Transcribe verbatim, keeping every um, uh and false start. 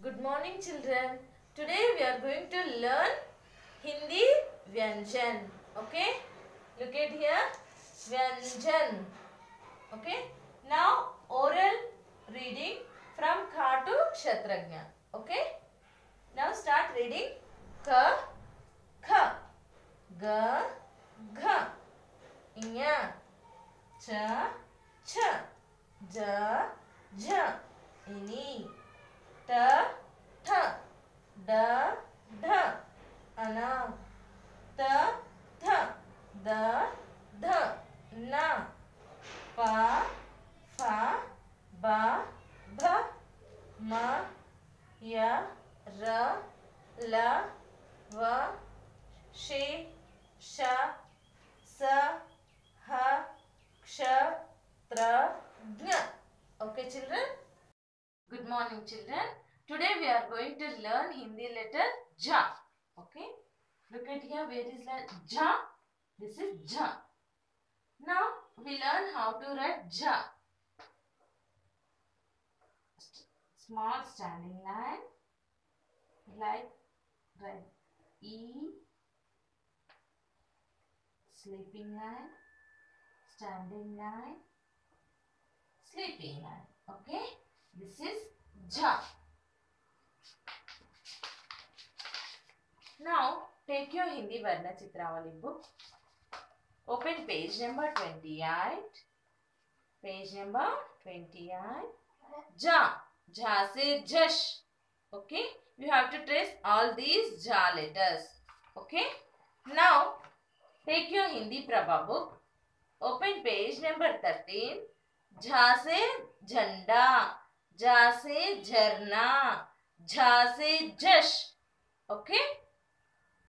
Good morning children. Today we are going to learn Hindi Vyanjan. Okay. Look at here. Vyanjan. Okay. Now oral reading from Kha to Kshatrajna. Okay. Now start reading. Ka, Kha, Ga, Gha, Nya, Cha, Cha, Ja, Ja, Ini, Ta, Tha, Da, Dha, Ana, Ta, Tha, Da, Dha, Na, Pa, Fa, Ba, Bha, Ma, Ya, Ra, La, Va, She, Sha, Sa, Ha, Ksha, Tra, Gna. Okay children? Good morning children. Today we are going to learn Hindi letter Ja. Okay? Look at here, where is the Ja? This is Ja. Now we learn how to write Ja. Small standing line, like write E, sleeping line, standing line, sleeping line. Okay? This is Ja. Now take your Hindi Varna Chitravali book. Open page number twenty-eight. Page number twenty-eight. Ja. Ja se Jash. Okay? You have to trace all these Ja letters. Okay? Now take your Hindi Prabha book. Open page number thirteen. Ja se Jhanda. Ja se Jharna. Ja se Jash. Okay?